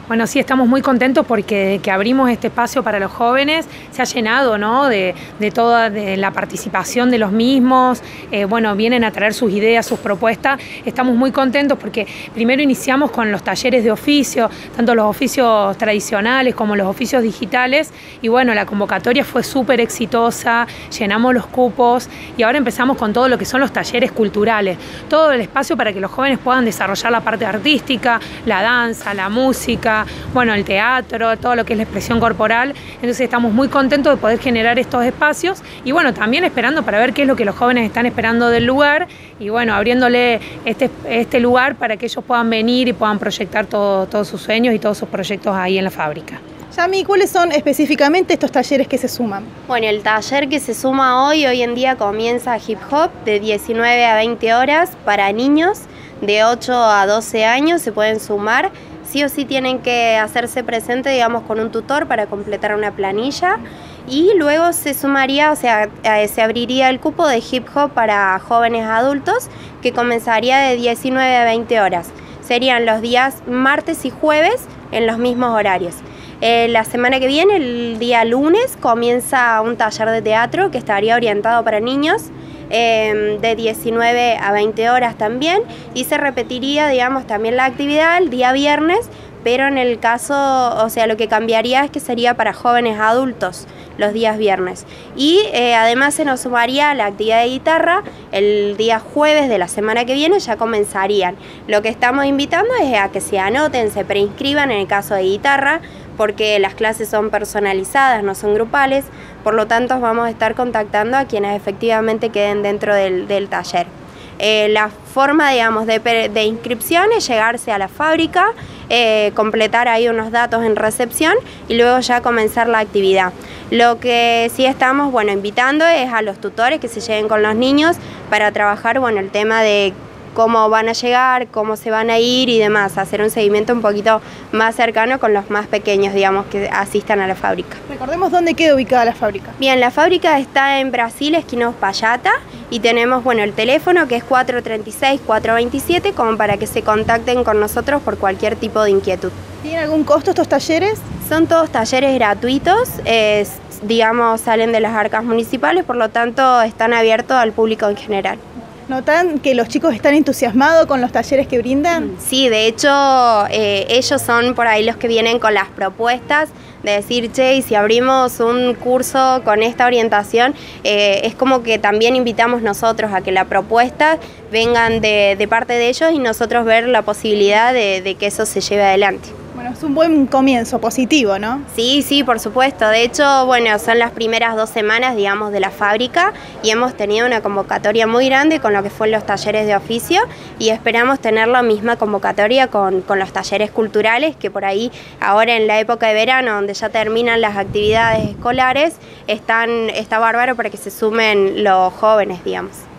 Bueno, sí, estamos muy contentos porque que abrimos este espacio para los jóvenes. Se ha llenado, ¿no?, de toda la participación de los mismos. Bueno, vienen a traer sus ideas, sus propuestas. Estamos muy contentos porque primero iniciamos con los talleres de oficio, tanto los oficios tradicionales como los oficios digitales. Y bueno, la convocatoria fue súper exitosa, llenamos los cupos y ahora empezamos con todo lo que son los talleres culturales. Todo el espacio para que los jóvenes puedan desarrollar la parte artística, la danza, la música, bueno, el teatro, todo lo que es la expresión corporal. Entonces estamos muy contentos de poder generar estos espacios y bueno, también esperando para ver qué es lo que los jóvenes están esperando del lugar y bueno, abriéndole este lugar para que ellos puedan venir y puedan proyectar todos sus sueños y todos sus proyectos ahí en la fábrica. Yami, ¿cuáles son específicamente estos talleres que se suman? Bueno, el taller que se suma hoy en día comienza hip hop de 19 a 20 horas para niños de 8 a 12 años, se pueden sumar. Sí o sí tienen que hacerse presente, digamos, con un tutor para completar una planilla y luego se sumaría, o sea, se abriría el cupo de hip hop para jóvenes adultos que comenzaría de 19 a 20 horas. Serían los días martes y jueves en los mismos horarios. La semana que viene, el día lunes, comienza un taller de teatro que estaría orientado para niños de 19 a 20 horas también y se repetiría, digamos, también la actividad el día viernes, pero en el caso, o sea, lo que cambiaría es que sería para jóvenes adultos los días viernes. Y además se nos sumaría la actividad de guitarra el día jueves de la semana que viene, ya comenzarían. Lo que estamos invitando es a que se anoten, se preinscriban en el caso de guitarra, porque las clases son personalizadas, no son grupales, por lo tanto vamos a estar contactando a quienes efectivamente queden dentro del taller. La forma, digamos, de inscripción es llegarse a la fábrica, completar ahí unos datos en recepción y luego ya comenzar la actividad. Lo que sí estamos, bueno, invitando es a los tutores que se lleguen con los niños para trabajar, bueno, el tema de cómo van a llegar, cómo se van a ir y demás, hacer un seguimiento un poquito más cercano con los más pequeños, digamos, que asistan a la fábrica. Recordemos dónde queda ubicada la fábrica. Bien, la fábrica está en Brasil, esquina Uspallata, y tenemos, bueno, el teléfono que es 436-427, como para que se contacten con nosotros por cualquier tipo de inquietud. ¿Tienen algún costo estos talleres? Son todos talleres gratuitos, digamos, salen de las arcas municipales, por lo tanto están abiertos al público en general. ¿Notan que los chicos están entusiasmados con los talleres que brindan? Sí, de hecho ellos son por ahí los que vienen con las propuestas de decir, che, y si abrimos un curso con esta orientación, es como que también invitamos nosotros a que la propuesta vengan de parte de ellos y nosotros ver la posibilidad de que eso se lleve adelante. Bueno, es un buen comienzo, positivo, ¿no? Sí, sí, por supuesto. De hecho, bueno, son las primeras 2 semanas, digamos, de la fábrica y hemos tenido una convocatoria muy grande con lo que fue los talleres de oficio y esperamos tener la misma convocatoria con los talleres culturales, que por ahí ahora en la época de verano, donde ya terminan las actividades escolares, está bárbaro para que se sumen los jóvenes, digamos.